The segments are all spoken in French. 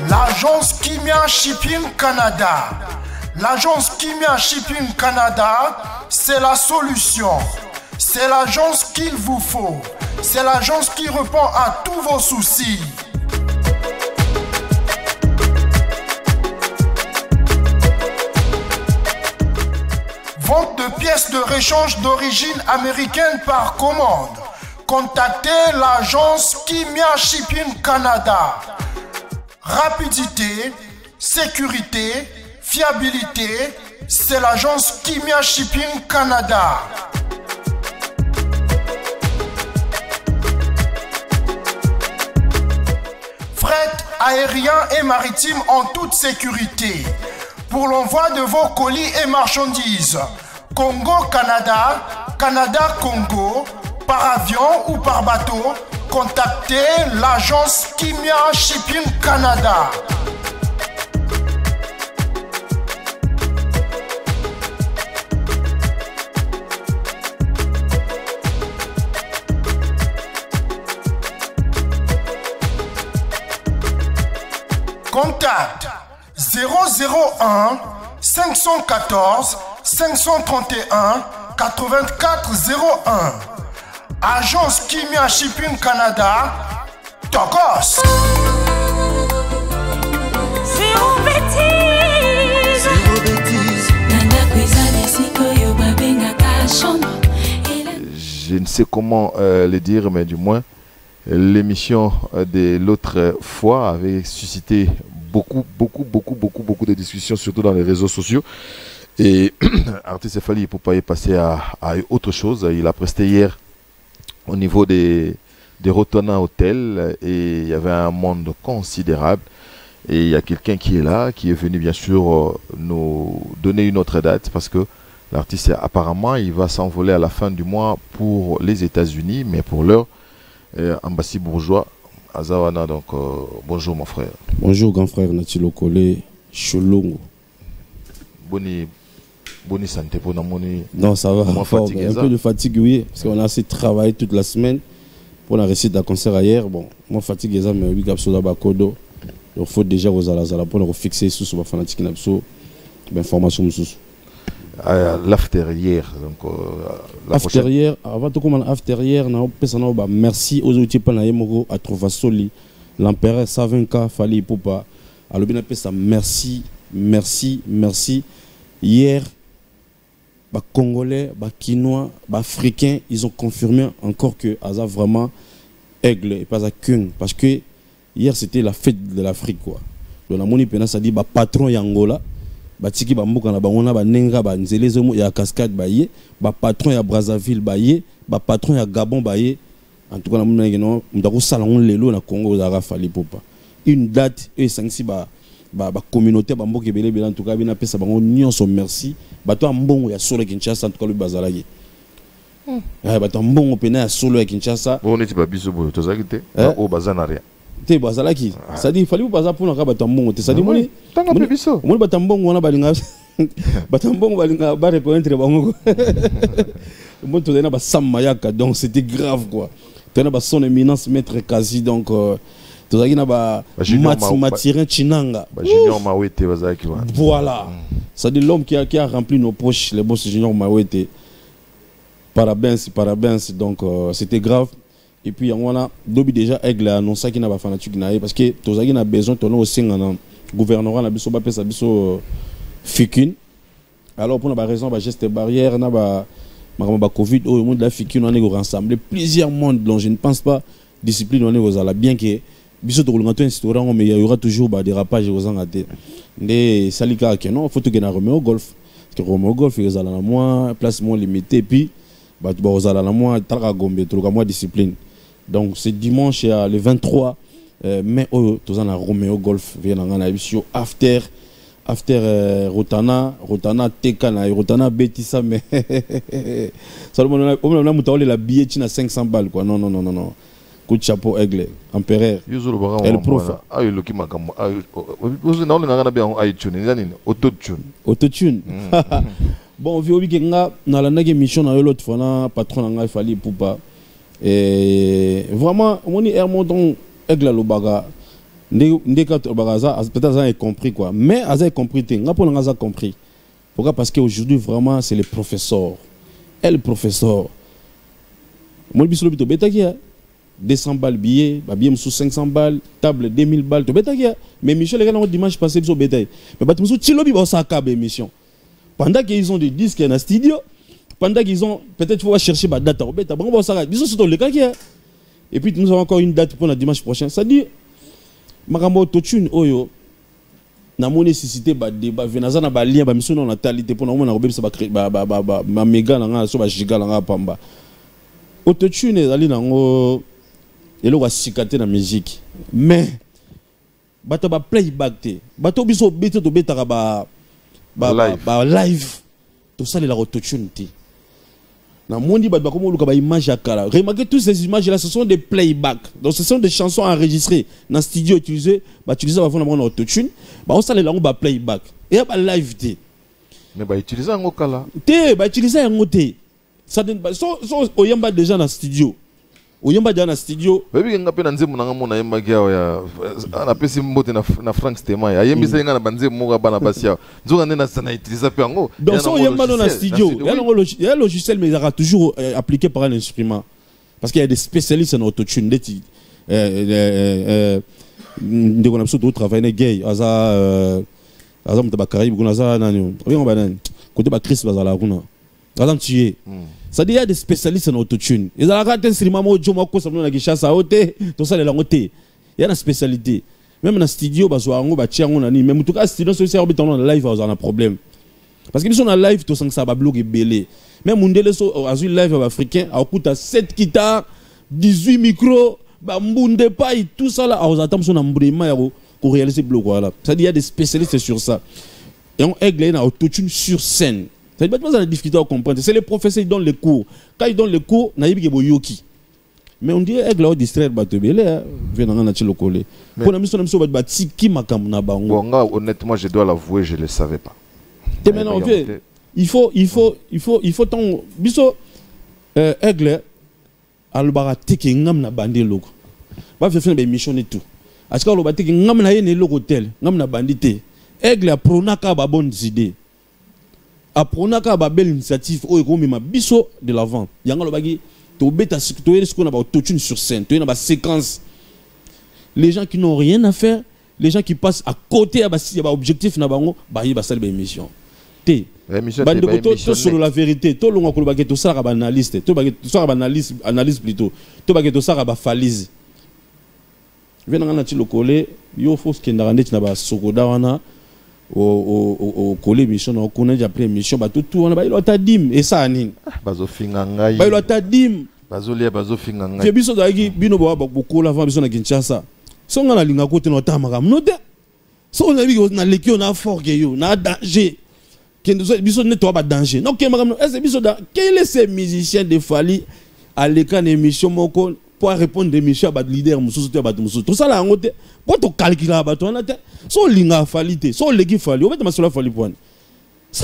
L'agence Kimia Shipping Canada. L'agence Kimia Shipping Canada, c'est la solution. C'est l'agence qu'il vous faut. C'est l'agence qui répond à tous vos soucis. Vente de pièces de rechange d'origine américaine par commande. Contactez l'agence Kimia Shipping Canada. Rapidité, sécurité, fiabilité, c'est l'agence Kimia Shipping Canada. Fret aérien et maritime en toute sécurité. Pour l'envoi de vos colis et marchandises, Congo-Canada, Canada-Congo, par avion ou par bateau, contactez l'agence Kimia Shipping Canada. Contact 001 514 531 8401. Agence Kimia Shipping Canada, Tokos. Zéro bêtise. Je ne sais comment le dire, mais du moins, l'émission de l'autre fois avait suscité beaucoup de discussions, surtout dans les réseaux sociaux. Et Artiste Fally pour pas y passer à autre chose. Il a presté hier au niveau des Rotana Hotel et il y avait un monde considérable. Et il y a quelqu'un qui est là, qui est venu bien sûr nous donner une autre date parce que l'artiste apparemment il va s'envoler à la fin du mois pour les États-Unis, mais pour l'heure, Ambassi Bourgeois. Azawana, donc bonjour mon frère. Bonjour grand frère Natilo Kole Cholongo. Bonne santé pour Namoni. Non, ça va. Un peu de fatigue, oui, parce qu'on a assez travaillé toute la semaine pour la réussite d'un concert hier. Bon, moi fatigue, mais oui, Gapsola Bakodo. Il faut déjà aux Alazala pour nous fixer sous ma fanatique Napso. Information sous. L'after hier, donc after hier, avant tout comme after hier, merci aux outils Panayemoro à Trovasoli, l'empereur Savenka Fally Ipupa. Alors bien appelé ça merci. Hier, les Congolais, les Quinois, les Africains, ils ont confirmé encore que Aza vraiment aigle et pas à Kung. Parce que hier c'était la fête de l'Afrique. Donc la moni pena ça dit patron Yangola. Batiki bamboka na bangona banenga banzelezo ya cascade baye ba patron ya Brazzaville baye ba patron ya Gabon baye en tout cas na mona ngeno ndako sala on lelo na Congo za Fally Ipupa une date et sangsi ba communauté bamboka belé en tout cas bina pesa bango nyonso merci bato ambongo ya solo Kinshasa en tout cas le bazalaki bato ambongo pena ya solo ya Kinshasa on est pas biso boyo tozakite o bazanaria te bazalaki ça dit Fally Ipupa za pona ka bato ambongo te ça dit moni tanga pe biso moni bato ambongo wana balinga bato ambongo balinga ba reconnaître bango bon to na ba samayaka donc c'était grave quoi tena ba son éminence maître quasi donc tozaki na ba Matirin Chinanga Junior Mawete bazaki voilà ça dit l'homme qui a rempli nos poches les boss Junior Mawete parabens donc c'était grave. Et puis on a déjà aigle annoncé qu'il n'a pas fanatique parce que tozaki na besoin de aussi un gouvernement na biso ba pesa biso fikine. Alors pour la raison ba geste barrière na ba Covid au monde la fikine on est rassembler plusieurs mondes donc je ne pense pas discipline on est aux ala bien que biso to kolonga to restaurant mais il y aura toujours ba dérapage aux angate ndé salika que non faut que na Romeo Golf parce que Romeo Golf ils ala na moins placement limité puis ba aux ala na moins tara gombe to ka moins discipline. Donc c'est dimanche le 23 mai au tozana Romeo Golf vient en émission after Rotana Tekana Rotana Betissa mais ça on a monté la billet à 500 balles quoi non coup de chapeau aigle empereur el prof ayo loki makambo ozo na on ngana bien ayo tune nani autotune bon vi obi kenga na la nage mission na l'autre fois na patron nga Fally Ipupa et vraiment moni Hermondon aigle lobaga Peut-être ça a compris quoi. Mais ça a compris. On a compris. Pourquoi? Parce qu'aujourd'hui, vraiment, c'est les professeurs. Et le professeur. Moi, je suis 200 balles billets, billet sous 500 balles, table 2000 balles. Mais Michel, les gars, dimanche passé, ils ont bétail. Mais tu me dis, émission. Pendant qu'ils ont des disques dans le studio, pendant qu'ils ont, peut-être, il faut chercher ma date. Et puis, nous avons encore une date pour le dimanche prochain. Ça dit, Makambo Totune, Oyo, na mon nécessité ba débat venaza na ba lien ba mission na natalité pour na mona ko bebisa ba méga na so ba giga na pamba autotune ezali nango elo ka sikate na musique mais bato ba playback te bato biso bete to betaka ba live to salela autotune te na mondi bato comme luka ba image akala. Remarquez toutes ces images là, ce sont des playbacks. Donc ce sont des chansons enregistrées dans studio utilisé, ba utiliser ba fona mon autotune, ba on salela ngo ba playback. Et ba live te. Mais ba utiliser ngo kala. Te ba utiliser ngo te. Ça donne so oyamba déjà dans studio. Oyamba déjà dans studio. Baby nga pe na nzemu na ngamo na yemba kia ya na pesi mbote na Frank Stema ya yembi sa nga na banze mo bana basia. Nzoka nena sana utiliser pe ngo. Donc so oyamba dans studio, il y a un logiciel mais il sera toujours appliqué par un instrument. Parce qu'il y a des spécialistes en autotune ndeko na biso to travailler gay aza mutabakari bukuna za nani. Oyo banani. Côté ba Chris bazala kuna. Tuer. C'est-à-dire, il y a des spécialistes en autotune. Ils ont un instrument, il y a une spécialité. Même dans le studio, même en tout cas, studio, c'est live, on a un problème. Parce que si on a live, tout ça va bloquer belé. Même on a un live africain, on a 7 guitares, 18 micros, tout ça là, on attend pour réaliser le bloc. C'est-à-dire, il y a des spécialistes sur ça. Et on a un autotune sur scène. C'est pas la difficulté à comprendre. C'est les professeurs qui donnent les cours. Quand ils donnent les cours, ils ont yoki. Mais on dit que là, distraire batebele, venant à le coller. Pour la mission de M. Batsi, qui m'a comme na bango. Honnêtement, je dois l'avouer, je ne le savais pas. Maintenant, il faut ton biso aigle alobara teke ngam na bandi logo. Ba faire une mission et tout. Est-ce que alobara teke ngam na yene logo tel, ngam na bandité. Aigle pronaka ba bonnes idées. Après, ba belle initiative au ma biso de l'avant. Yanga lobagi to beta to ce qu'on a autotune sur scène, to na séquence. Les gens qui n'ont rien à faire, les gens qui passent à côté à ba objectif na bango, ba yi ba sala ba émission. Té. Bandeko to sur la vérité, to longa ko lobagi to sala ba analyste, to ba to sala ba analyse plutôt. To ba to sala ba falise. Venanga na ti lokole, yo fos kendara ndeti na ba sokoda wana. Au collé mission on connaît après mission ba tout on ba ilo tadim et ça nini bazo finga ngai ba ilo tadim bazo lia bazo finga ngai ke biso dagi bino ba beaucoup la biso na Kinshasa so ngana linga kote no tamaka mnote so na bi na leki na fort ke yo na danger ke biso ne to ba danger non ke makam est biso da quel est ces musiciens de Fally à l'écran émission moko pour répondre des missions à leader mususu te ba mususu tout ça la ngote pour to calculer ba to na te so linga Fally so legi Fally o beta masolo Fally point ça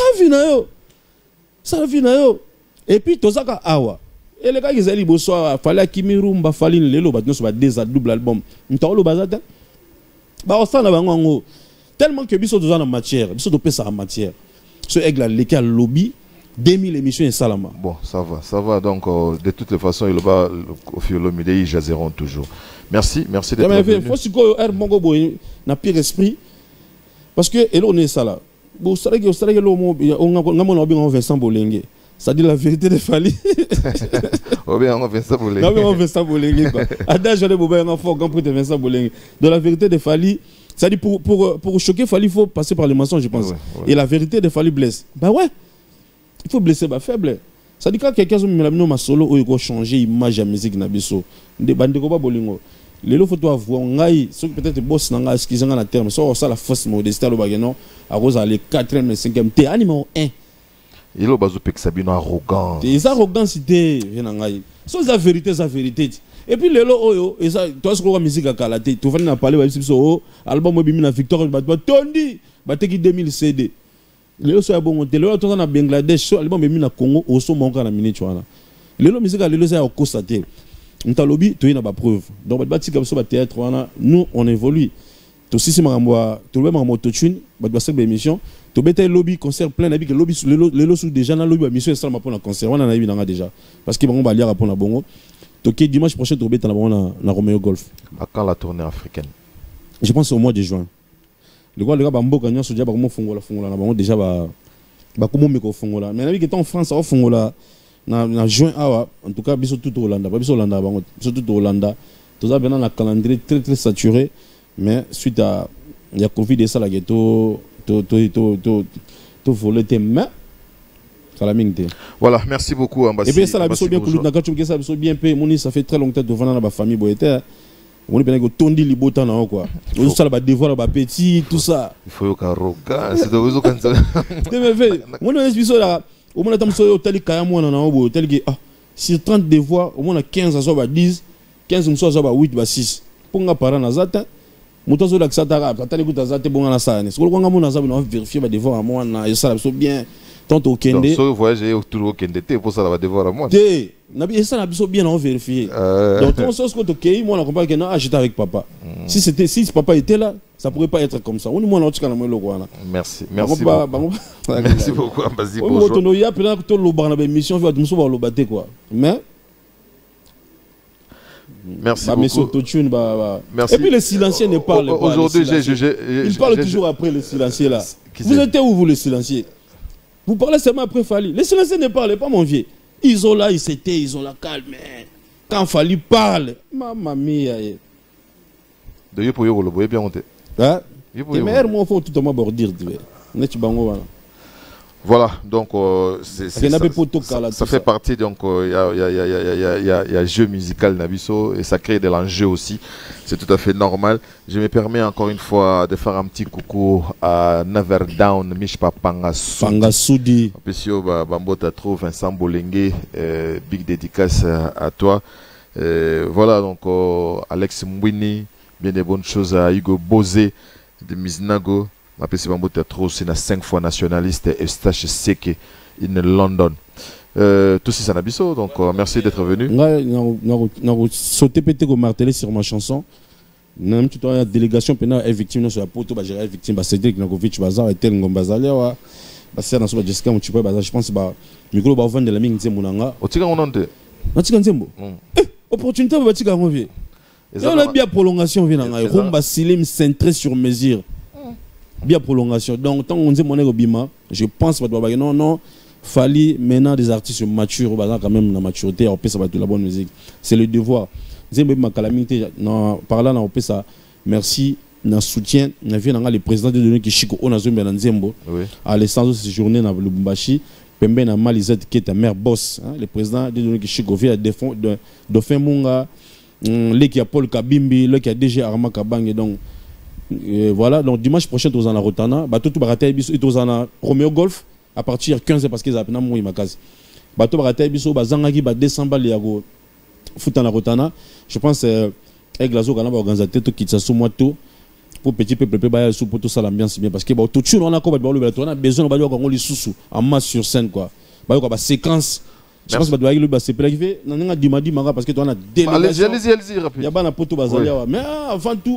vina yo et puis to saka awa et les gars ils allaient bosoa Fally akimirumba Fally lelo ba no so ba deux double album ntolo bazata ba osana bango tellement que biso dans la matière biso to pesa en matière ce aigle leki lobby 2000 émissions et salama. Bon, ça va. Donc, de toutes les façons, il va au Fiolo Midei, ils jaseront toujours. Merci d'être venu. Il faut que Mongo Boy n'a pire esprit. Parce que, et là, on est ça là. Bon, ça on a Vincent Bolengue. Ça dit la vérité de Fally. On a Vincent Bolengue. On a Vincent Bolengue. Adage, j'en ai beau un fort grand prix de Vincent Bolengue. De la vérité de Fally. Ça dit pour choquer Fally, il faut passer par les mensonges, je pense. Ouais. Et la vérité de Fally blesse. Bah ouais. Il faut blesser ba faible. Ça dit quand quelqu'un me solo ou il faut changer l'image de la musique na biso. Des bandeko ba bolingo. Les faut toi voir ngai, ceux peut-être boss na ngai ce na terme. Ça la fausse modestie lo bageno à cause aller 4e et 5e T numéro 1. Il a bazo pek sabino arrogant. Des arrogancesité na ngai. So la vérité. Et puis les oyo et ça toi ce que la musique a kalaté. Tu vas na parler ba biso album bimi na Victor ba tondi ba teki 2000 CD. Lelo so ya bongo te lelo toza na Bangladesh so album bemi na Congo oso monka na minute wana lelo musique lelo ça ya constater ntalobi to na ba preuve donc ba tika so ba théâtre wana nous on évolue to si makambo to be makambo to tune ba do sek émission to beta lobby concert plein d'abi que lobby les lots déjà na lobby émission ça pour un concert on en a eu nanga déjà parce que bango ba liara pour na bongo to que dimanche prochain to beta na bongo na Romeo Golf. À quand la tournée africaine? Je pense au mois de juin. Le gars ba mboka nyo so dia ba mo fongola na bango déjà ba comment me fongola mais na bi que en France ça fongola na juin awa en tout cas biso tout Hollanda pas biso Hollanda bango biso tout Hollanda tout ça bien un calendrier très saturé mais suite à il y a Covid et ça la ghetto to voler tes mains ça la mingte. Voilà, merci beaucoup ambassadeur. Et puis ça la biso bien coulu na kachu que ça biso bien payé moni ça fait très longtemps de vendre na famille boyete on est bien que tondi libota na quoi on ça ba devoir ba petit tout ça il faut que roka c'est de vous quand ça mais fait on est biso là au moins tam so hôtel kaya mona na obo hôtel que sur 30 devoirs au moins 15 à ba 10 15 mso za ba 8 ba 6 ponga para na zata moto zo laksa ta ka les kuta zata bonga na sana so ko ngamo na za na vérifier ba devoir à moi na ça la so bien tant au kende donc so voyager autour au kende pour ça va devoir à moi de na bi ça na biso bien on vérifier donc on sait ce que to kei moi na comprendre que non j'étais avec papa si papa était là ça pourrait pas être comme ça on moi na otika na moi loko wana merci merci beaucoup ambassadeur bonjour on to ya pena to lo ba na ba émission va muso ba lo baté quoi mais merci beaucoup. Merci. Et puis le silencieux ne parle pas. Aujourd'hui, il parle toujours après le silencieux là. Vous êtes où vous le silencieux? Vous parlez seulement après Fali. Le silencieux ne parle pas mon vieux. Ils ont là, ils s'étaient, ils ont la calme. Quand Fali parle, mamma mia. De yo pour yo le boye bien monté. Hein? Et meilleur moi faut tout bordir tu vois. Net bango voilà. Voilà, donc ça fait partie, donc il y a jeu musical Nabiso et ça crée de l'enjeu aussi, c'est tout à fait normal. Je me permets encore une fois de faire un petit coucou à Never Down, Mishpa Pangasudi. Pesio Bambota trop Vincent Bolengue, big dédicace à toi. Voilà, donc Alex Mwini, bien des bonnes choses à Hugo Bozé de Miznago. Ma PC Bambo Teatro, c'est na 5 fois nationaliste et Stache Seke in London. Tout ça Nabiso, donc merci d'être venu. On sauté pété comme martelé sur ma chanson. Même tout la délégation pénale est victime sur la poteau, j'ai victime, Cédric Nakovic Bazar et Tel Ngombazalia. C'est dans ce Jessica Mouchipa Bazar, je pense que micro va vendre de la mine Zemunanga. Au Tika on ante. Natika Nzembo. Opportunité va Tika Ngovi. Et on a bien prolongation vient en Rumba Silim centré sur mesure. Bien prolongation. Donc, tant qu'on dit mon bima, je pense que non, fallait maintenant des artistes matures, quand même la maturité, on peut ça la bonne musique. C'est le devoir. Ma calamité, par là, on peut ça. Merci, na soutien, na vie le président de l'Union qui chiko on a zombie dans Nzembo. À l'essence de cette journée dans Lubumbashi, Pembe na Malizette qui est ta mère boss, le président de l'Union qui chiko via Dauphin Munga, le qui a Paul Kabimbi, le qui a DG Arma Kabang donc voilà, donc dimanche prochain, tu es en Rotana, tu es en Romeo Golf à partir de 15h parce qu'ils appellent moi ma case. Tu es en Zangagi, 200 balles foot en Rotana. Je pense que Glazo va organiser qui est sous moi tout pour petit peuple pour tout ça l'ambiance bien parce que tout le monde on a besoin de les sous en masse sur scène quoi. Séquence. Je pense que tu vas se plaquer. Parce que tu as une délégation. Allez-y, rapide. Il y a un poteau basalia. Mais avant tout,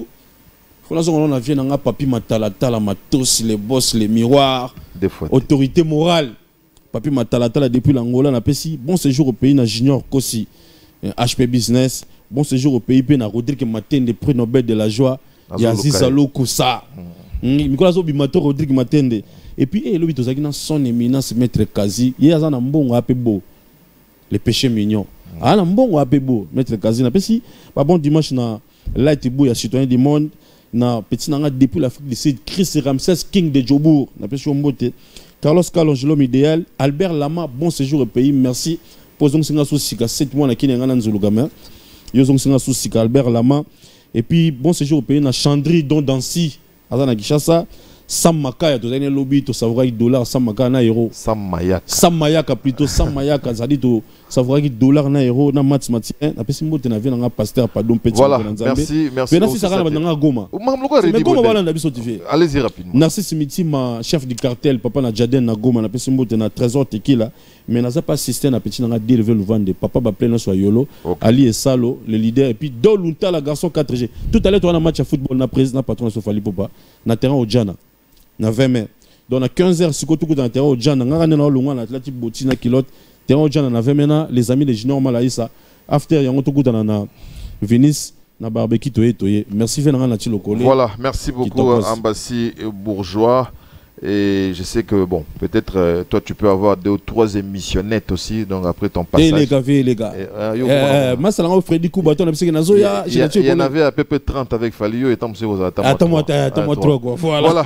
on a vu un papi Matalatala, matos, les boss, les miroirs, autorité morale. Papi Matalatala depuis l'Angola, on a payé bon séjour au pays, na Junior Kossi, HP Business, bon séjour au pays, na Rodrigue Matende, des prix Nobel de la joie, Yaziz Alo Koussa, Nicolas Obimato, Rodrigue Matende. Et puis, il y a son éminence, Maître Kazi, il y a un bon beau, les péchés mignons. Un bon beau, Maître Kazi, on a payé bon dimanche, na Light Bou, il y a citoyen du monde. Na petit nanga depuis l'Afrique du Sud, Chris Ramsès King de Djobour, na pêche Mbote, Carlos Calongelo idéal, Albert Lama, bon séjour au pays, merci. Posons singa sous-sika 7 mois na kine ngana nzulugama. Yozong singa sous-sika Albert Lama et puis bon séjour au pays na Chandri Don Dansi, azana Kishasa, Sam Makaya to zane lobby to savoir $, Sam Makaya na euro. Sam Mayaka. Sam Mayaka plutôt Sam Mayaka, ça dit to ça voit que dollar na euro na mathématicien na pesi mbote na vie na pasteur pardon petit. Voilà, merci merci ça kana na Goma. Mais Goma bala na biso TV. Allez-y rapidement. Narcisse Mitima chef du cartel papa na Jaden na Goma na pesi mbote na trésor tequila mais na pas système na petit na dérivé le vendre papa ba plein so yolo Ali et Salo le leader et puis Dolunta la garçon 4G. Tout à l'heure on a match à football na président patron Sofali Popa na terrain au Djana na 20 mai. Donc à 15h si tout dans terrain au Djana ngana na longwa na Atlantique Botina kilote terrain au Djana na 20 mai les amis de Junior Malaïsa after yango tout na Venice na barbecue toye. Merci venanga na tilo kolé. Voilà, merci beaucoup Ambassi Bourgeois. Et je sais que, bon, peut-être toi tu peux avoir 2 ou 3 émissionnettes aussi, donc après ton passage. Et les gars. Moi, c'est là Freddy Koubaton, il y en avait à peu près 30 avec Falio et attends-moi 3 quoi. Voilà.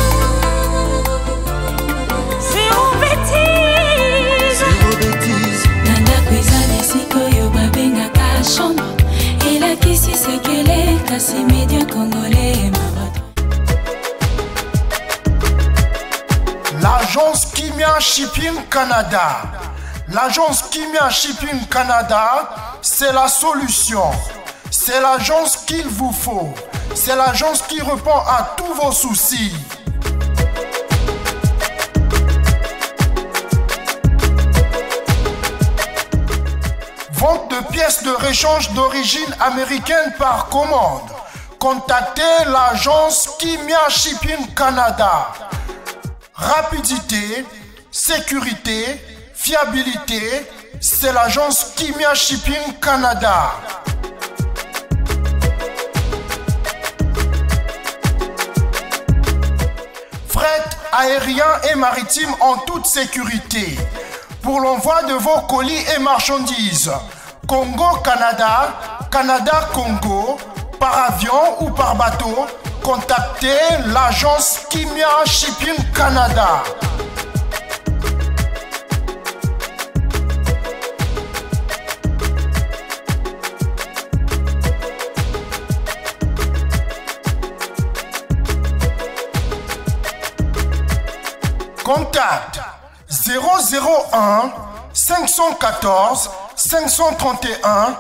L'agence Kimia Shipping Canada. L'agence Kimia Shipping Canada, c'est la solution. C'est l'agence qu'il vous faut. C'est l'agence qui répond à tous vos soucis. Vente de pièces de réchange d'origine américaine par commande. Contactez l'agence Kimia Shipping Canada. Rapidité, sécurité, fiabilité, c'est l'agence Kimia Shipping Canada. Fret aérien et maritime en toute sécurité. Pour l'envoi de vos colis et marchandises, Congo-Canada, Canada-Congo, par avion ou par bateau, contactez l'agence Kimia Shipping Canada. Contact 001 514 531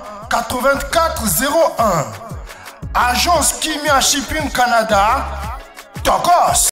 8401. Agence Kimia Shipping Canada, Tokos.